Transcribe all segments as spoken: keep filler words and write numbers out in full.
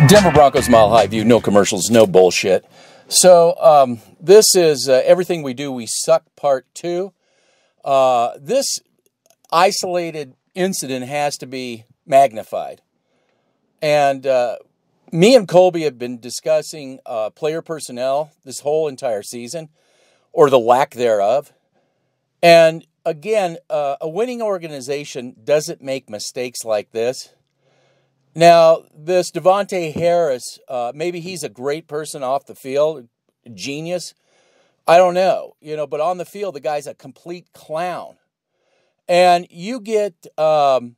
Denver Broncos Mile High View, no commercials, no bullshit. So um, this is uh, Everything We Do, We Suck Part two. Uh, this isolated incident has to be magnified. And uh, me and Kolby have been discussing uh, player personnel this whole entire season, or the lack thereof. And again, uh, a winning organization doesn't make mistakes like this. Now, this Davontae Harris, uh, maybe he's a great person off the field, genius. I don't know, you know, but on the field, the guy's a complete clown. And you get, um,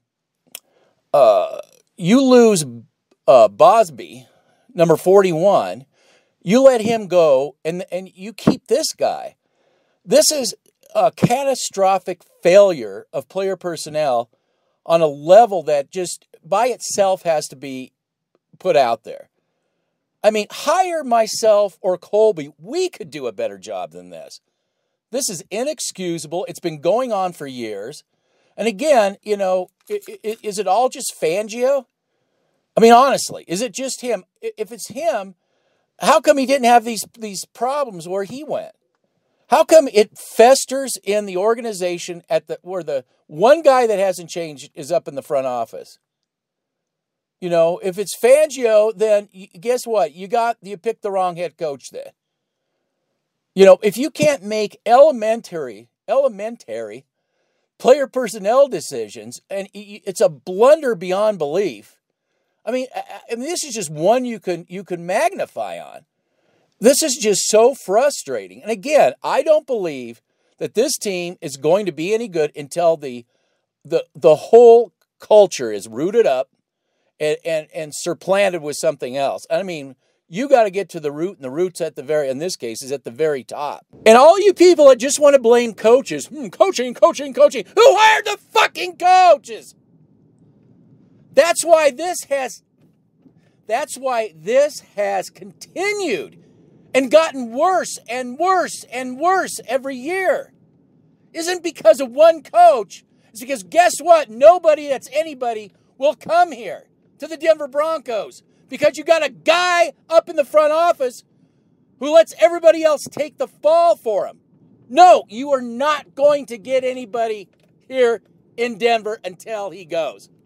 uh, you lose uh, Bausby, number forty-one. You let him go, and and you keep this guy. This is a catastrophic failure of player personnel on a level that just by itself has to be put out there. I mean, hire myself or Kolby. We could do a better job than this. This is inexcusable. It's been going on for years. And again, you know, is it all just Fangio? I mean, honestly, is it just him? If it's him, how come he didn't have these, these problems where he went? How come it festers in the organization at the where the one guy that hasn't changed is up in the front office? You know, if it's Fangio, then you, guess what? You got you picked the wrong head coach then. You know, if you can't make elementary elementary player personnel decisions, and it's a blunder beyond belief. I mean, I mean, this is just one you can you can magnify on. This is just so frustrating. And again, I don't believe that this team is going to be any good until the the the whole culture is rooted up and and, and supplanted with something else. I mean, you got to get to the root, and the root's at the very, in this case, is at the very top. And all you people that just want to blame coaches, hmm, coaching, coaching, coaching, who hired the fucking coaches? That's why this has, that's why this has continued and gotten worse and worse and worse every year. Isn't because of one coach. It's because guess what? Nobody that's anybody will come here to the Denver Broncos because you got a guy up in the front office who lets everybody else take the fall for him. No, you are not going to get anybody here in Denver until he goes.